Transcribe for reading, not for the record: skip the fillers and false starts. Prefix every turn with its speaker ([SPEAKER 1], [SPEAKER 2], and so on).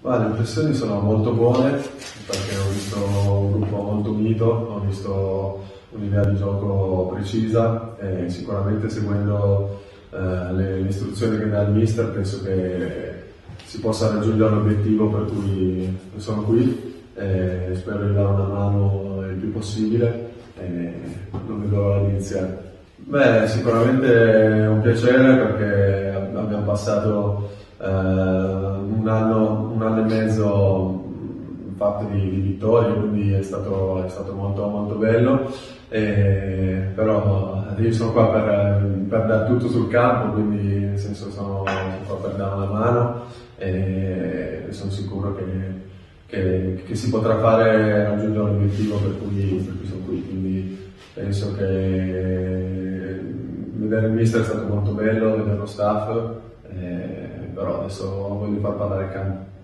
[SPEAKER 1] Ma le impressioni sono molto buone perché ho visto un gruppo molto unito, ho visto un'idea di gioco precisa e sicuramente seguendo le istruzioni che dà il mister penso che si possa raggiungere l'obiettivo per cui sono qui e spero di dare una mano il più possibile e non vedo l'ora di iniziare. Beh, sicuramente è un piacere perché abbiamo passato un anno e mezzo fatto di vittorie, quindi è stato molto, molto bello. Però io sono qua per dare tutto sul campo, quindi nel senso sono qua per dare una mano e sono sicuro che si potrà fare raggiungere l'obiettivo per cui sono qui. Quindi penso che vedere il mister è stato molto bello, vedere lo staff, però adesso voglio far parlare il campo.